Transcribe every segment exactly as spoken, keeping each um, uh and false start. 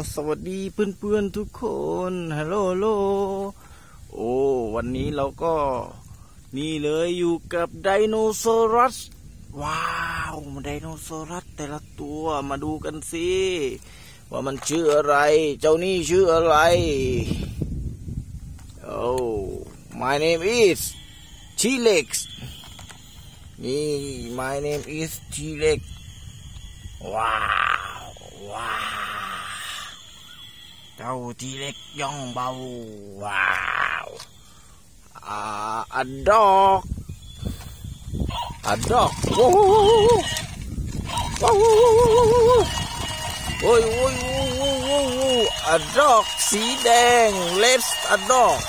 สวัสดีเพื่อนๆทุกคนฮัลโหลฮัลโหลโอ้วันนี้เราก็นี่เลยอยู่กับไดโนเสาร์สว้าวไดโนเสาร์แต่ละตัวมาดูกันสิว่ามันชื่ออะไรเจ้านี่ชื่ออะไรโอ้ my name is T-Rex นี่ my name is T-Rex ว้าวว้าวเจ้าทีเล็กย่องเบาว้าวอ่าอันดอกอันดอกโอ้โหโอ้โหโอ้ยโอ้ยโอ้โหโอ้โหอันดอกสีแดงเลสอันดอก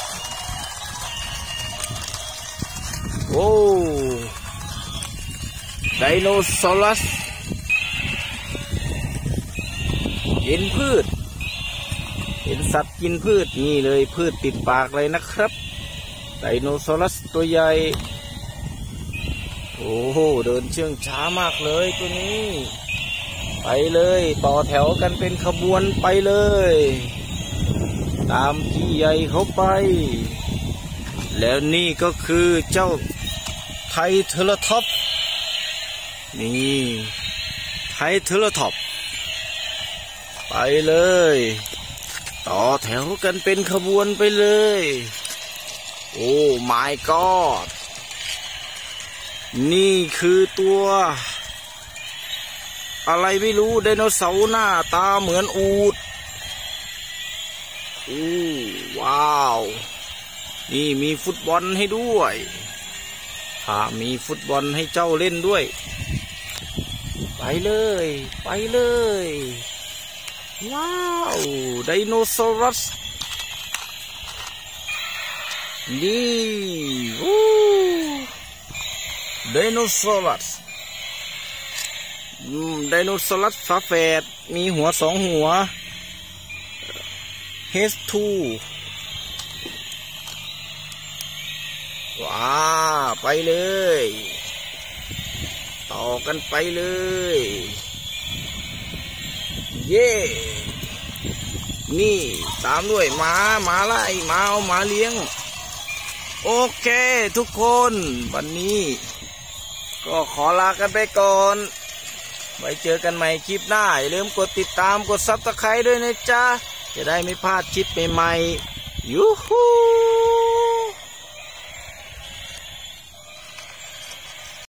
โอ้ไดโนเสาร์กินพืชเห็นสัตว์กินพืชนี่เลยพืชติดปากเลยนะครับไดโนเสาร์ตัวใหญ่โอ้โหเดินเชื่องช้ามากเลยตัวนี้ไปเลยต่อแถวกันเป็นขบวนไปเลยตามพี่ใหญ่เขาไปแล้วนี่ก็คือเจ้าไทเทอร์ท็อปนี่ไทเทอร์ท็อปไปเลยต่อแถวกันเป็นขบวนไปเลยโอ้ my god นี่คือตัวอะไรไม่รู้ไดโนเสาร์หน้าตาเหมือนอูฐโอ้ว้าวนี่มีฟุตบอลให้ด้วยถ้ามีฟุตบอลให้เจ้าเล่นด้วยไปเลยไปเลยว้าวไดโนเสาร์นี่โอ้ไดโนเสาร์ไดโนเสาร์ฝาแฝดมีหัวสองหัว เอช ทู ว้าไปเลยต่อกันไปเลยเย่นี่ตามด้วยหมาหมาไล่หมาเอาหมาเลี้ยงโอเคทุกคนวันนี้ก็ขอลากันไปก่อนไว้เจอกันใหม่คลิปหน้าอย่าลืมกดติดตามกดซับสไครบ์ด้วยนะจ๊ะจะได้ไม่พลาดคลิปใหม่ๆยูฮู